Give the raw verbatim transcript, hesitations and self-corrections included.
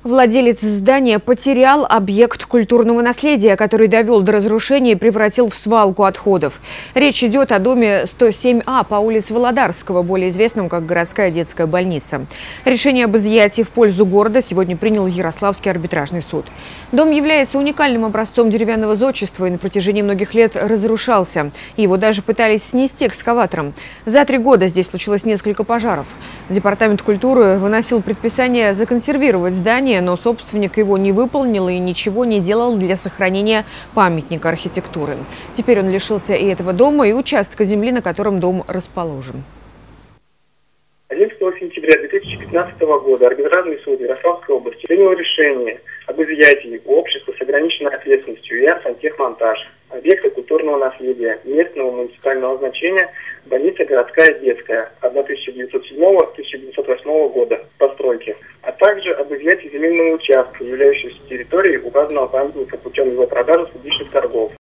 Владелец здания потерял объект культурного наследия, который довел до разрушения и превратил в свалку отходов. Речь идет о доме сто семь А по улице Володарского, более известном как городская детская больница. Решение об изъятии в пользу города сегодня принял Ярославский арбитражный суд. Дом является уникальным образцом деревянного зодчества и на протяжении многих лет разрушался. Его даже пытались снести экскаватором. За три года здесь случилось несколько пожаров. Департамент культуры выносил предписание законсервировать здание, но собственник его не выполнил и ничего не делал для сохранения памятника архитектуры. Теперь он лишился и этого дома, и участка земли, на котором дом расположен. одиннадцатого сентября две тысячи пятнадцатого года арбитражный суд Ярославской области принял решение об изъятии у общества с ограниченной ответственностью ИА «Сантехмонтаж» объекта культурного наследия местного муниципального значения больница городская детская тысяча девятьсот седьмого — тысяча девятьсот восьмого года постройки, а также об изъятии земельного участка, являющегося территорией указанного памятника путем его продажи с публичных торгов.